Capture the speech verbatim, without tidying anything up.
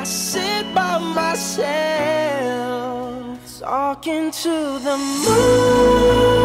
I sit by myself, talking to the moon.